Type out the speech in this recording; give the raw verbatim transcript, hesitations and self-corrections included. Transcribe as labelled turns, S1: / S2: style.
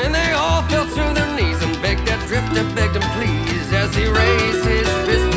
S1: And they all fell to their knees and begged that drifter, begged him please, as he raised his fist